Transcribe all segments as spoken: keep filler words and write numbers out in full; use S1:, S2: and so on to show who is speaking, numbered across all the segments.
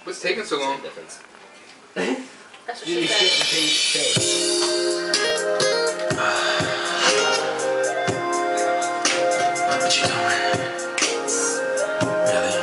S1: What's taking so long?
S2: Difference.
S3: That's what
S2: You
S3: she
S2: skip
S3: said.
S2: the page.
S1: What you doing? Really?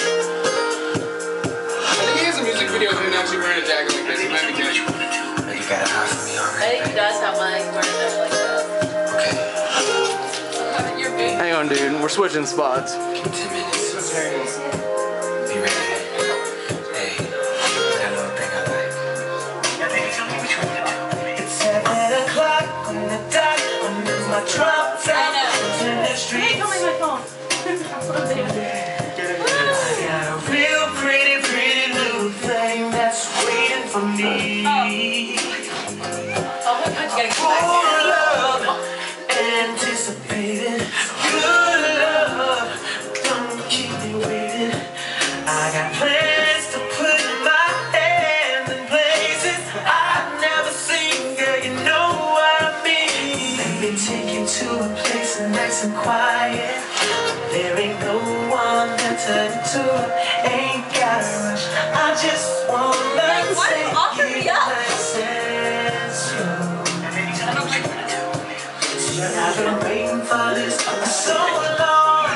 S1: I think he has a music video of him actually wearing a jacket like this. It might be good. You gotta hide from me
S3: I
S1: already.
S3: think he does have one like wearing it like that.
S1: Okay.
S3: You're big.
S4: Hang on, dude. We're switching spots.
S1: Give me ten minutes. Be ready. Hey, that little thing I like. Yeah, baby, tell me which one to do. It's seven o'clock on the dot. I'm in my drop top.
S3: I know.
S1: In the streets.
S3: Hey, come on my phone.
S1: I got a real pretty, pretty little thing that's waiting for me.
S3: Oh, my God, you gotta get
S1: Full
S3: back
S1: love, anticipating good love. Don't keep me waiting. I got plans to put my hands in places I've never seen. Girl, you know what I mean. Let me take you to a place nice and quiet. There ain't no one to turn to. Ain't gotta rush. I just wanna
S3: Like, why
S1: take
S3: you offer me
S1: it
S3: up?
S1: nice and slow.
S3: I don't like that.
S1: I've been waiting for this for so long.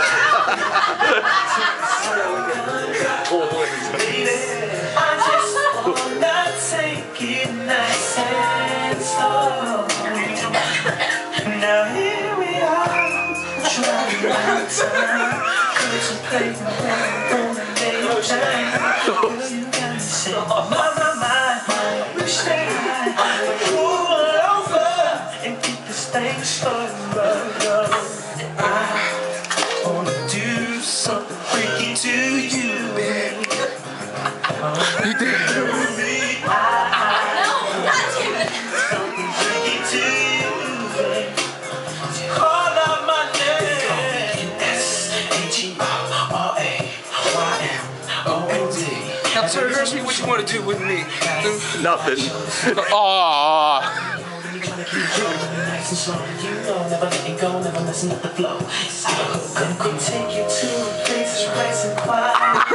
S1: Baby, I just wanna take it nice and slow. Now here we are, trying to time. Contemplating on the day of time. Girl, you got me saying, my, my, my, wish that I could pull over and get this thing started. I wanna do something freaky to you, baby. You did.
S3: No, God damn it.
S1: Something freaky to you, baby. Call out my name. S H E R R A Y M O N D. Now, sir, ask me what you want to do with me.
S4: Nothing.
S1: Aww.
S5: You know, never letting go, never messing up the flow. I'm gonna take you to a place that's nice and quiet.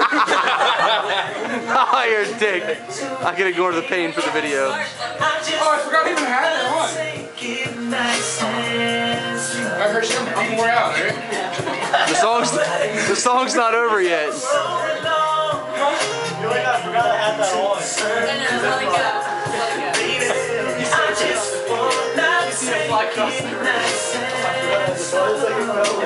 S4: Oh, you're a dick. I can ignore the pain for the video.
S1: Oh, I forgot I even had it on. I heard you I'm more out, right?
S4: The song's the song's not over yet.
S3: I know, let it go. Let it go.
S1: I just wanna take it nice and slow.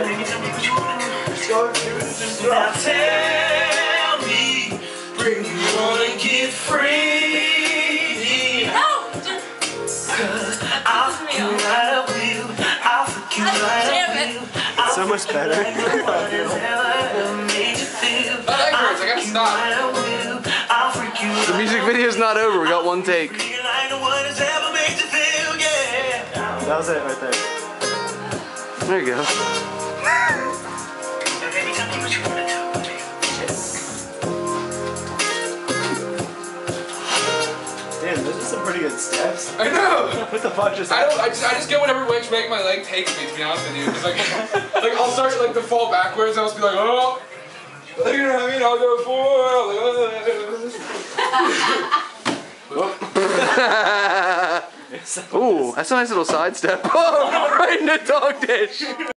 S1: Now tell me, bring you wanna get free?
S3: No! Just...
S1: Cause I'll fuck you right, I will. I'll fuck you right, I will.
S4: So much better.
S1: I like hers, I gotta stop.
S4: The music video's not over. We got one take.
S2: That was it right there.
S4: There you go.
S2: Damn, those are some pretty good steps.
S1: I know.
S2: What the fuck just
S1: I
S2: happened?
S1: don't. I just, I just get whatever which make my leg takes me. To be honest with you, it's like, like I'll start like to fall backwards. I'll just be like, oh, like, you know what I mean? I'll go forward.
S4: Ooh, that's a nice little sidestep. Oh, right in the dog dish.